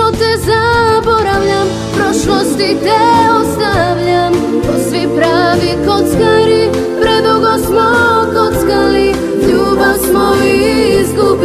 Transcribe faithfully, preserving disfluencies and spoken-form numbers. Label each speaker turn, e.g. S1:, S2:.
S1: te zaboravljam, prošlosti te ostavljam. Ko svi pravi kockari, predugo smo kockali, ljubav smo izgubili.